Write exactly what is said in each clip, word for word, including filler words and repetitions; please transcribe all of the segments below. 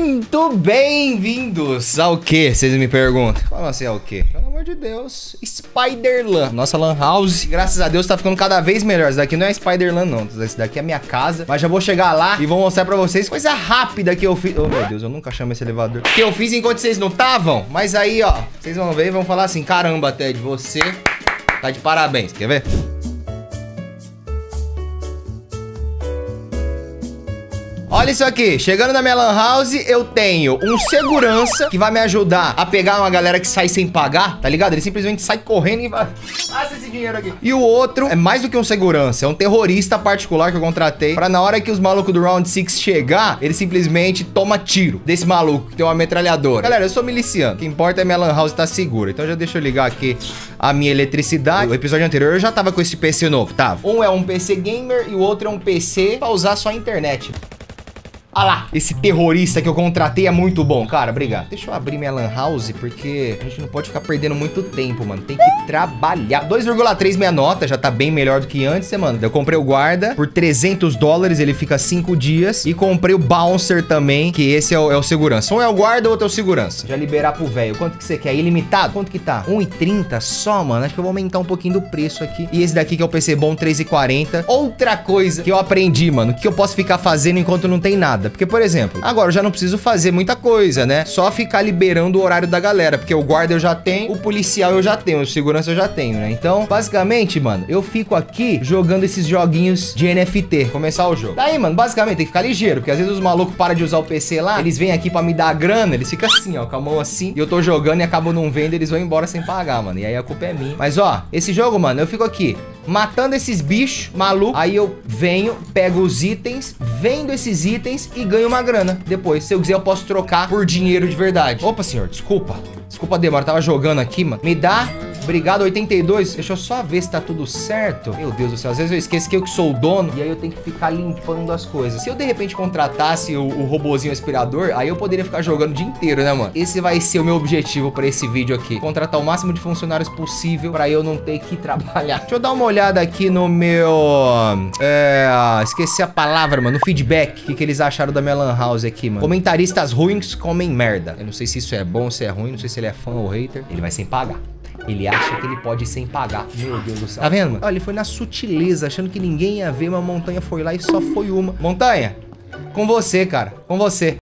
Muito bem-vindos ao que? Vocês me perguntam. Como assim ao que? Pelo amor de Deus. Spiderland. Nossa lan house, graças a Deus, tá ficando cada vez melhor. Isso daqui não é Spiderland, não. Isso daqui é a minha casa. Mas já vou chegar lá e vou mostrar pra vocês coisa rápida que eu fiz. Oh, meu Deus, eu nunca chamo esse elevador. Que eu fiz enquanto vocês não estavam. Mas aí, ó, vocês vão ver e vão falar assim: caramba, Ted, você tá de parabéns. Quer ver? Olha isso aqui, chegando na minha lan house, eu tenho um segurança que vai me ajudar a pegar uma galera que sai sem pagar, tá ligado? Ele simplesmente sai correndo e vai... Passa esse dinheiro aqui. E o outro é mais do que um segurança, é um terrorista particular que eu contratei pra na hora que os malucos do Round six chegar, ele simplesmente toma tiro desse maluco que tem uma metralhadora. Galera, eu sou miliciano, o que importa é minha lan house tá segura. Então já deixa eu ligar aqui a minha eletricidade. O episódio anterior eu já tava com esse P C novo, tava. Um é um P C gamer e o outro é um P C pra usar só a internet. Olha lá, esse terrorista que eu contratei é muito bom, cara, obrigado. Deixa eu abrir minha lan house, porque a gente não pode ficar perdendo muito tempo, mano. Tem que trabalhar. dois vírgula três minha nota, já tá bem melhor do que antes, né, mano? Eu comprei o guarda por trezentos dólares, ele fica cinco dias. E comprei o bouncer também, que esse é o, é o segurança. Um é o guarda, outro é o segurança. Já liberar pro velho. Quanto que você quer? Ilimitado? Quanto que tá? um e trinta só, mano. Acho que eu vou aumentar um pouquinho do preço aqui. E esse daqui que é o P C bom, três e quarenta. Outra coisa que eu aprendi, mano, que eu posso ficar fazendo enquanto não tem nada. Porque, por exemplo, agora eu já não preciso fazer muita coisa, né? Só ficar liberando o horário da galera. Porque o guarda eu já tenho, o policial eu já tenho, o segurança eu já tenho, né? Então, basicamente, mano, eu fico aqui jogando esses joguinhos de N F T. Começar o jogo. Daí, mano, basicamente tem que ficar ligeiro. Porque às vezes os malucos param de usar o P C lá, eles vêm aqui pra me dar a grana, eles ficam assim, ó, com a mão assim. E eu tô jogando e acabo não vendo, eles vão embora sem pagar, mano. E aí a culpa é minha. Mas, ó, esse jogo, mano, eu fico aqui matando esses bichos malucos. Aí eu venho, pego os itens, vendo esses itens e ganho uma grana. Depois, se eu quiser, eu posso trocar por dinheiro de verdade. Opa, senhor, desculpa. Desculpa a demora, eu tava jogando aqui, mano. Me dá... Obrigado, oitenta e dois. Deixa eu só ver se tá tudo certo. Meu Deus do céu, às vezes eu esqueço que eu que sou o dono e aí eu tenho que ficar limpando as coisas. Se eu de repente contratasse o, o robozinho aspirador, aí eu poderia ficar jogando o dia inteiro, né, mano? Esse vai ser o meu objetivo pra esse vídeo aqui. Contratar o máximo de funcionários possível pra eu não ter que trabalhar. Deixa eu dar uma olhada aqui no meu... É... Esqueci a palavra, mano. No feedback. O que, que eles acharam da minha lan house aqui, mano? Comentaristas ruins comem merda. Eu não sei se isso é bom ou se é ruim. Não sei se ele é fã ou hater. Ele vai sem pagar. Ele acha que ele pode ir sem pagar. Meu Deus do céu. Tá vendo, mano? Olha, ele foi na sutileza, achando que ninguém ia ver, mas a montanha foi lá e só foi uma. Montanha, com você, cara. Com você.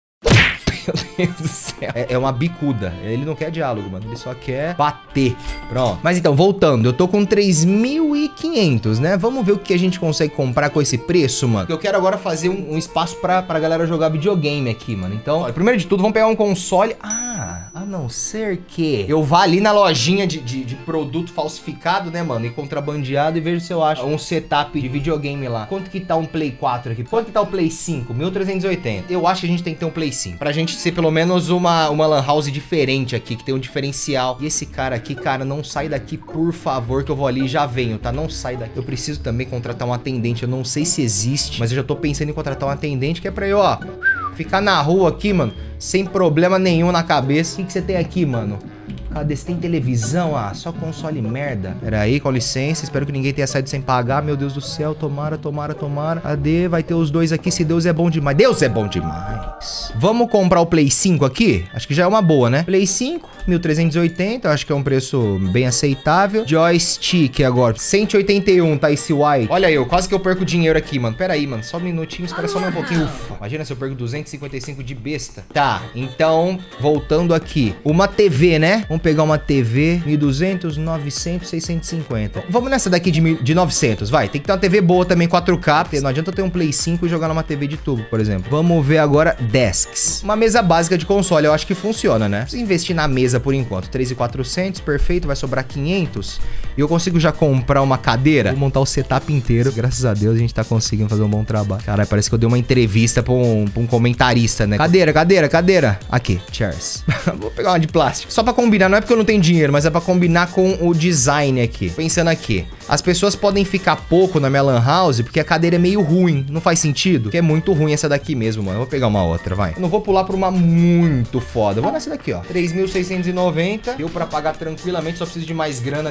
Meu Deus do céu. É, é uma bicuda. Ele não quer diálogo, mano. Ele só quer bater. Pronto. Mas então, voltando. Eu tô com três mil e quinhentos, né? Vamos ver o que a gente consegue comprar com esse preço, mano. Eu quero agora fazer um, um espaço pra, pra galera jogar videogame aqui, mano. Então, olha, primeiro de tudo, vamos pegar um console. Ah, a não ser que eu vá ali na lojinha de, de, de produto falsificado, né, mano? E contrabandeado e vejo se eu acho um setup de videogame lá. Quanto que tá um Play quatro aqui? Quanto que tá o Play cinco? mil trezentos e oitenta. Eu acho que a gente tem que ter um Play cinco. Pra gente ser pelo menos uma, uma lan house diferente aqui, que tem um diferencial. E esse cara aqui, cara, não sai daqui, por favor, que eu vou ali e já venho, tá? Não sai daqui. Eu preciso também contratar um atendente. Eu não sei se existe, mas eu já tô pensando em contratar um atendente que é pra eu, ó, ficar na rua aqui, mano, sem problema nenhum na cabeça. O que, que você tem aqui, mano? Cadê? Você tem televisão? Ah, só console merda. Pera aí, com licença. Espero que ninguém tenha saído sem pagar. Meu Deus do céu. Tomara, tomara, tomara. Cadê? Vai ter os dois aqui. Se Deus é bom demais. Deus é bom demais. Vamos comprar o Play cinco aqui? Acho que já é uma boa, né? Play cinco, mil trezentos e oitenta. Acho que é um preço bem aceitável. Joystick agora. cento e oitenta e um, tá esse white. Olha eu, quase que eu perco dinheiro aqui, mano. Pera aí, mano. Só um minutinho. Espera só um pouquinho. Ufa. Imagina se eu perco duzentos e cinquenta e cinco de besta. Tá, então, voltando aqui. Uma T V, né? Vamos pegar uma T V, mil e duzentos, novecentos, seiscentos e cinquenta. Vamos nessa daqui de, de novecentos, vai. Tem que ter uma T V boa também, quatro K. Não adianta eu ter um Play cinco e jogar numa T V de tubo, por exemplo. Vamos ver agora desks. Uma mesa básica de console, eu acho que funciona, né? Preciso investir na mesa por enquanto. três mil e quatrocentos, perfeito, vai sobrar quinhentos. E eu consigo já comprar uma cadeira. Vou montar o setup inteiro. Graças a Deus a gente tá conseguindo fazer um bom trabalho. Caralho, parece que eu dei uma entrevista pra um, pra um comentarista, né? Cadeira, cadeira, cadeira. Aqui, chairs. Vou pegar uma de plástico. Só pra combinar, não é porque eu não tenho dinheiro, mas é pra combinar com o design aqui. Pensando aqui. As pessoas podem ficar pouco na minha lan house porque a cadeira é meio ruim. Não faz sentido? Porque é muito ruim essa daqui mesmo, mano. Eu vou pegar uma outra, vai. Eu não vou pular pra uma muito foda. Eu vou nessa daqui, ó. três mil seiscentos e noventa. Eu pra pagar tranquilamente só preciso de mais grana depois, porque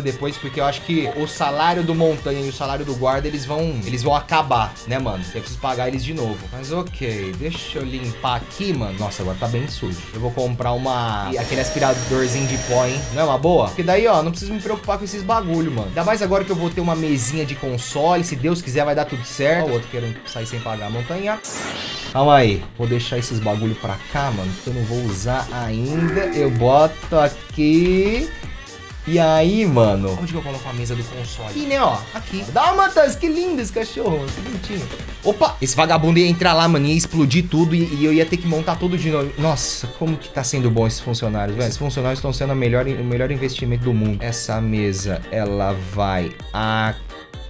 porque eu acho que o salário do Montanha e o salário do guarda, eles vão, eles vão acabar, né, mano? Eu preciso pagar eles de novo. Mas ok, deixa eu limpar aqui, mano. Nossa, agora tá bem sujo. Eu vou comprar uma... aquele aspiradorzinho de pó, hein? Não é uma boa? Porque daí, ó, não preciso me preocupar com esses bagulho, mano. Ainda mais agora que eu vou ter uma mesinha de console. Se Deus quiser, vai dar tudo certo. Ó, o outro querendo sair sem pagar a Montanha. Calma aí. Vou deixar esses bagulho pra cá, mano, que eu não vou usar ainda. Eu boto aqui... E aí, mano, onde que eu coloco a mesa do console? Aqui, né, ó, aqui. Dálmatas, que lindo esse cachorro, mano, que bonitinho. Opa, esse vagabundo ia entrar lá, mano, ia explodir tudo e, e eu ia ter que montar tudo de novo. Nossa, como que tá sendo bom esses funcionários, velho. Esses funcionários estão sendo a melhor, o melhor investimento do mundo. Essa mesa, ela vai aqui.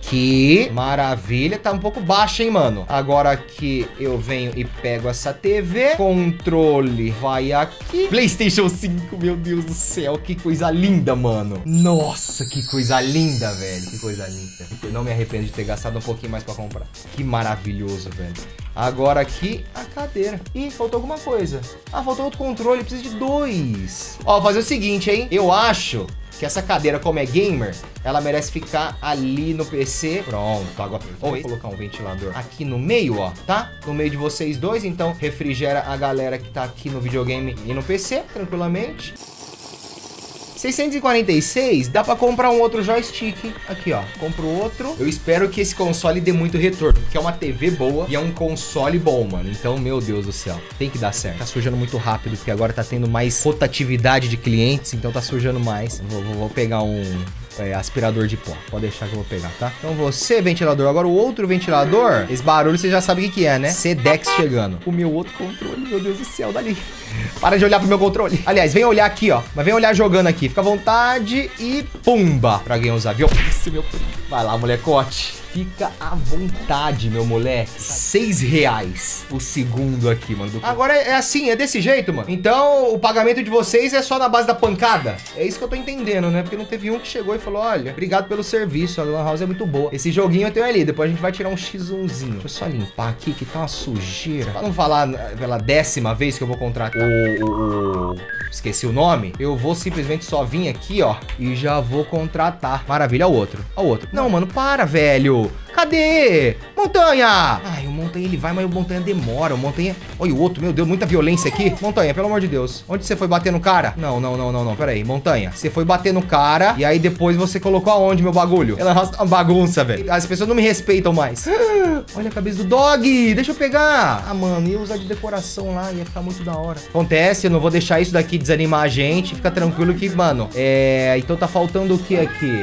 Que maravilha, tá um pouco baixa, hein, mano. Agora aqui eu venho e pego essa T V. Controle vai aqui. PlayStation cinco, meu Deus do céu. Que coisa linda, mano. Nossa, que coisa linda, velho. Que coisa linda. Eu não me arrependo de ter gastado um pouquinho mais pra comprar. Que maravilhoso, velho. Agora aqui, a cadeira. Ih, faltou alguma coisa. Ah, faltou outro controle, precisa de dois. Ó, vou fazer o seguinte, hein. Eu acho... que essa cadeira, como é gamer, ela merece ficar ali no P C. Pronto, agora vou colocar um ventilador aqui no meio, ó, tá? No meio de vocês dois, então refrigera a galera que tá aqui no videogame e no P C, tranquilamente. seiscentos e quarenta e seis, dá pra comprar um outro joystick. Aqui, ó, compro outro. Eu espero que esse console dê muito retorno, porque é uma T V boa e é um console bom, mano. Então, meu Deus do céu, tem que dar certo. Tá sujando muito rápido, porque agora tá tendo mais rotatividade de clientes, então tá sujando mais. Vou, vou, vou pegar um... É, aspirador de pó. Pode deixar que eu vou pegar, tá? Então você, ventilador. Agora o outro ventilador, esse barulho você já sabe o que que é, né? Sedex chegando. O meu outro controle, meu Deus do céu, dali. Para de olhar pro meu controle. Aliás, vem olhar aqui, ó. Mas vem olhar jogando aqui. Fica à vontade e pumba. Pra quem usar, viu? Esse meu primo. Vai lá, molecote. Fica à vontade, meu moleque. Seis reais o segundo aqui, mano. Agora é assim, é desse jeito, mano. Então, o pagamento de vocês é só na base da pancada? É isso que eu tô entendendo, né? Porque não teve um que chegou e falou, olha, obrigado pelo serviço, a Lan House é muito boa. Esse joguinho eu tenho ali, depois a gente vai tirar um xis umzinho. Deixa eu só limpar aqui, que tá uma sujeira. Pra não falar pela décima vez que eu vou contratar o... o, o... esqueci o nome. Eu vou simplesmente só vir aqui, ó, e já vou contratar. Maravilha, o outro. O outro. Não, mano, para, velho. Cadê? Montanha! Ai, o Montanha ele vai, mas o Montanha demora. O Montanha... Olha o outro, meu Deus, muita violência aqui. Montanha, pelo amor de Deus. Onde você foi bater no cara? Não, não, não, não, não. Pera aí, Montanha. Você foi bater no cara e aí depois você colocou aonde, meu bagulho? Ela é uma bagunça, velho. As pessoas não me respeitam mais. Olha a cabeça do dog. Deixa eu pegar. Ah, mano, ia usar de decoração lá. Ia ficar muito da hora. Acontece, eu não vou deixar isso daqui desanimar a gente. Fica tranquilo que, mano, é... Então tá faltando o que aqui?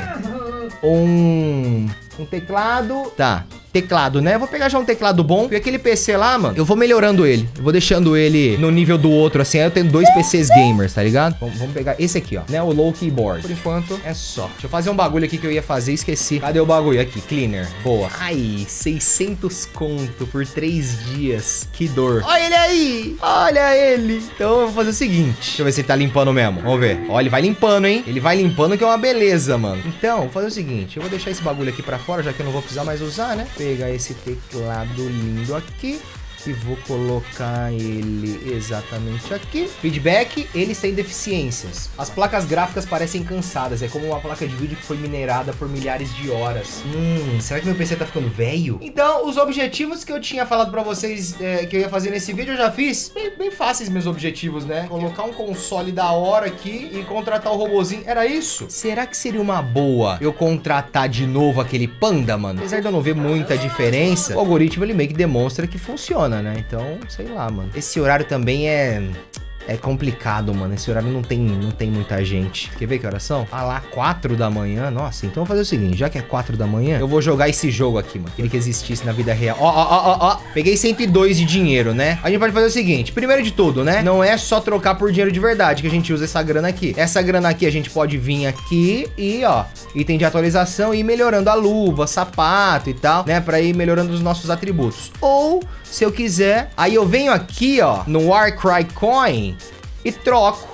Um... Um teclado. Tá. Teclado, né? Eu vou pegar já um teclado bom. Porque aquele P C lá, mano, eu vou melhorando ele. Eu vou deixando ele no nível do outro, assim. Aí eu tenho dois P Cs gamers, tá ligado? Vamos, vamos pegar esse aqui, ó, né? O low keyboard. Por enquanto, é só. Deixa eu fazer um bagulho aqui que eu ia fazer e esqueci. Cadê o bagulho? Aqui, cleaner. Boa. Ai, seiscentos conto por três dias. Que dor. Olha ele aí. Olha ele. Então eu vou fazer o seguinte. Deixa eu ver se ele tá limpando mesmo. Vamos ver. Ó, ele vai limpando, hein? Ele vai limpando, que é uma beleza, mano. Então, vou fazer o seguinte. Eu vou deixar esse bagulho aqui pra fora, já que eu não vou precisar mais usar, né? Pegar esse teclado lindo aqui e vou colocar ele exatamente aqui. Feedback, eles têm deficiências. As placas gráficas parecem cansadas. É como uma placa de vídeo que foi minerada por milhares de horas. Hum, será que meu P C tá ficando velho? Então, os objetivos que eu tinha falado pra vocês é, que eu ia fazer nesse vídeo, eu já fiz. Bem, bem fáceis meus objetivos, né? Colocar um console da hora aqui e contratar o robozinho. Era isso? Será que seria uma boa eu contratar de novo aquele panda, mano? Apesar de eu não ver muita diferença, o algoritmo ele meio que demonstra que funciona, né? Então, sei lá, mano. Esse horário também é... É complicado, mano. Esse horário não tem, não tem muita gente. Quer ver que horas são? Ah lá, quatro da manhã. Nossa, então eu vou fazer o seguinte. Já que é quatro da manhã, eu vou jogar esse jogo aqui, mano. Queria que existisse na vida real. Ó, ó, ó, ó, ó. Peguei cento e dois de dinheiro, né? A gente pode fazer o seguinte. Primeiro de tudo, né? Não é só trocar por dinheiro de verdade que a gente usa essa grana aqui. Essa grana aqui a gente pode vir aqui e, ó, item de atualização e ir melhorando a luva, sapato e tal, né? Pra ir melhorando os nossos atributos. Ou, se eu quiser, aí eu venho aqui, ó, no Warcry Coin e troco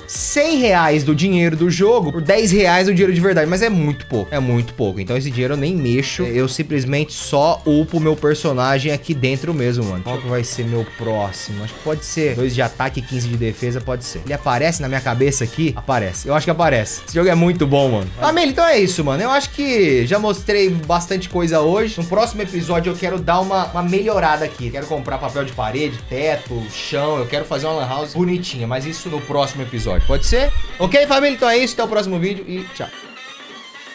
cem reais do dinheiro do jogo por dez reais do dinheiro de verdade. Mas é muito pouco, é muito pouco. Então esse dinheiro eu nem mexo. Eu simplesmente só upo o meu personagem aqui dentro mesmo, mano. Qual que vai ser meu próximo? Acho que pode ser dois de ataque e quinze de defesa, pode ser. Ele aparece na minha cabeça aqui? Aparece. Eu acho que aparece. Esse jogo é muito bom, mano. Família, então é isso, mano. Eu acho que já mostrei bastante coisa hoje. No próximo episódio eu quero dar uma, uma melhorada aqui. Quero comprar papel de parede, teto, chão. Eu quero fazer uma lan house bonitinha. Mas isso no próximo episódio. Pode ser? Ok, família? Então é isso. Até o próximo vídeo e tchau.